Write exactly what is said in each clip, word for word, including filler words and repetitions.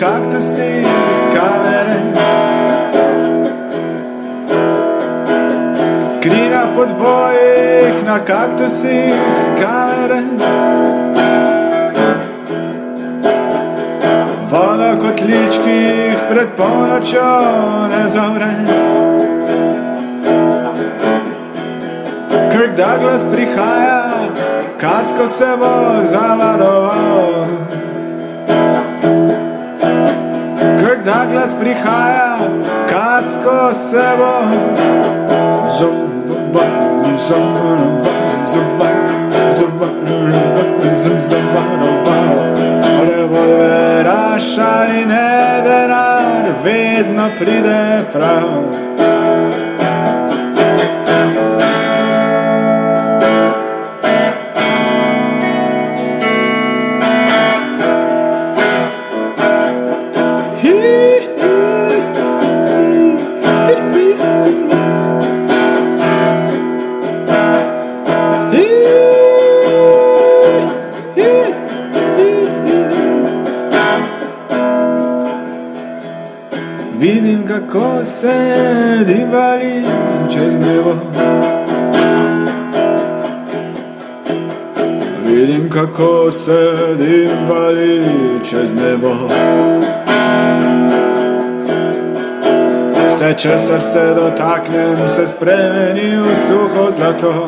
kaktusih kamere. Kri na podbojih, na kaktusih kamere. Voda kotličkih pred polnočjo ne zavre. Kirk Douglas prihaja, kasko se bo zavaroval. Kirk Douglas prihaja, kasko se bo zavaroval. Revolveraša in denar vedno pride prav. Vidim, kako se divali čez nebo. Vidim, kako se divali čez nebo. Vse, česar se dotaknem, se spremeni v suho zlato.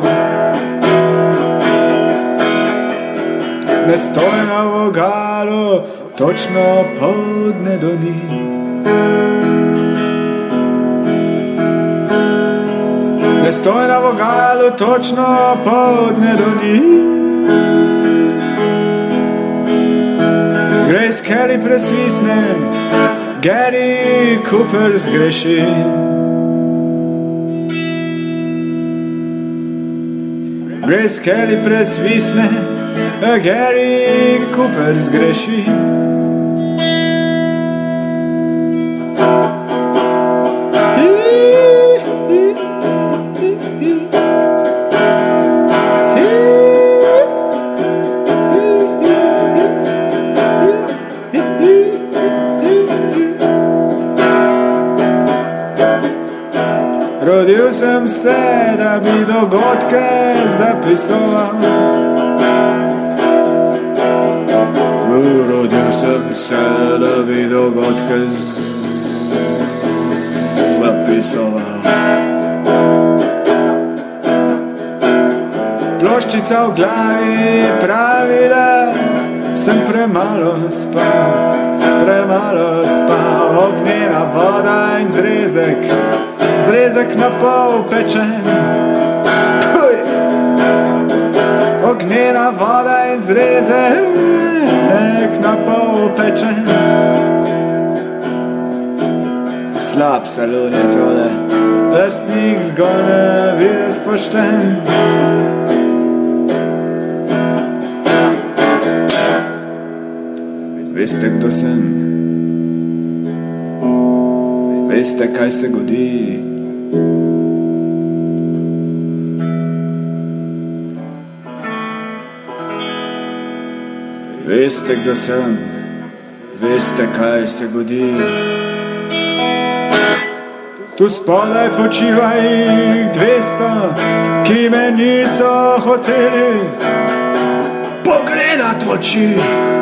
Ne stoj na vogalu, točno podne do njih. Ne stoj na vogalu, točno podne do njih. Grace Kelly presvisne, Gary Cooper zgreši. Grace Kelly presvisne, Gary Cooper zgreši. Rodil sem se, da bi dogodke zapisoval. Rodil sem se, da bi dogodke zapisoval. Ploščica v glavi pravi, da sem premalo spal, premalo spal. Ognjena voda in zrezek, zrezek na pol pečen. Ognjena voda in zrezek na pol pečen. Slab salon je tole, lastnik zgolj ne vide spošten. Veste, kdo sem? Veste, kaj se godi? Veste, kdo sem? Veste, kaj se godi? Tu spodaj počiva jih dvesto, ki me niso hoteli pogledat v oči.